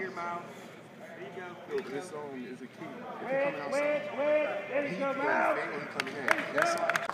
here, Miles. There you go. No, but this song is a key. If you're coming outside, he going to coming in. That's all.